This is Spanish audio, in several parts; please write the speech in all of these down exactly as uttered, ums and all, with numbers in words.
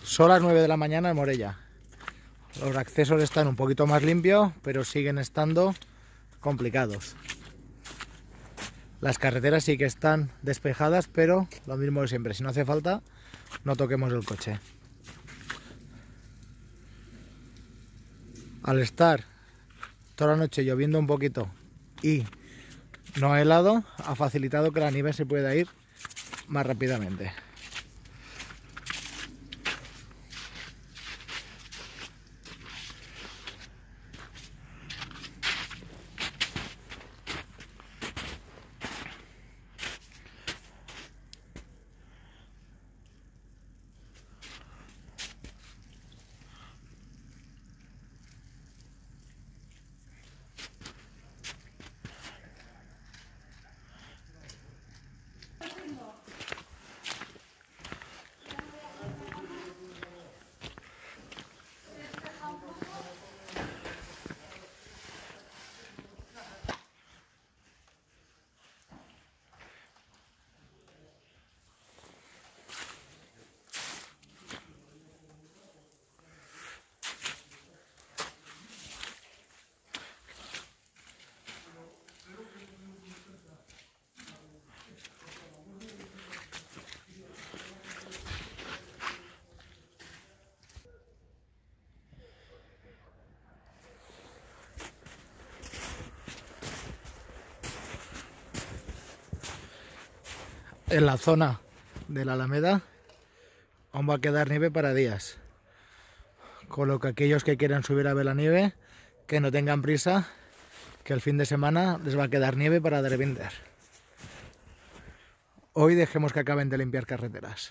Son las nueve de la mañana en Morella. Los accesos están un poquito más limpios, pero siguen estando complicados. Las carreteras sí que están despejadas, pero lo mismo de siempre. Si no hace falta, no toquemos el coche. Al estar toda la noche lloviendo un poquito y no helado, ha facilitado que la nieve se pueda ir más rápidamente. En la zona de la Alameda aún va a quedar nieve para días, con lo que aquellos que quieran subir a ver la nieve, que no tengan prisa, que el fin de semana les va a quedar nieve para derribar. Hoy dejemos que acaben de limpiar carreteras.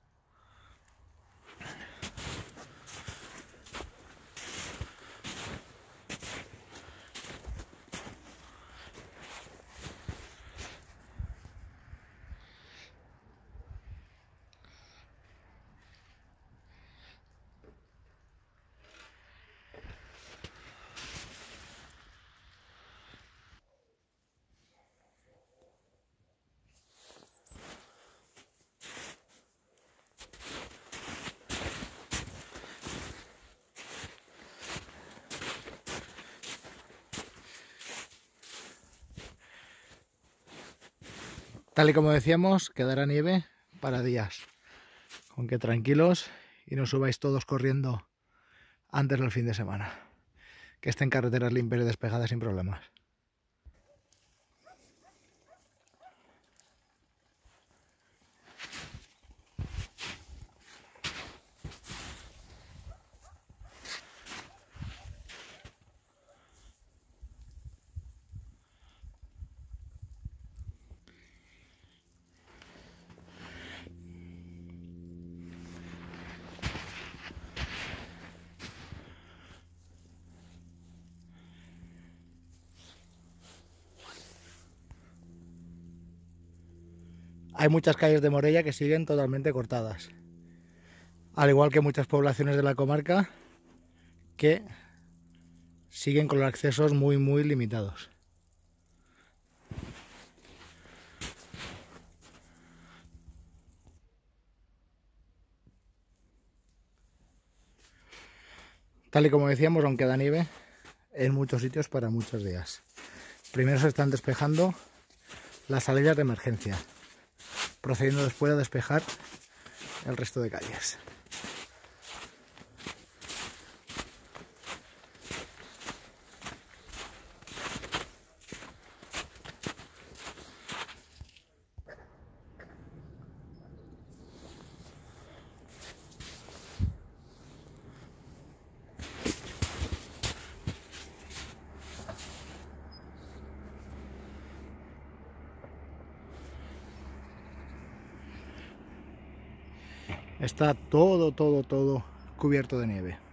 Tal y como decíamos, quedará nieve para días. Con que tranquilos y no subáis todos corriendo antes del fin de semana. Que estén carreteras limpias y despejadas sin problemas. Hay muchas calles de Morella que siguen totalmente cortadas, al igual que muchas poblaciones de la comarca que siguen con los accesos muy muy limitados. Tal y como decíamos, aún queda nieve en muchos sitios para muchos días. Primero se están despejando las salidas de emergencia, procediendo después a despejar el resto de calles. Está todo, todo, todo cubierto de nieve.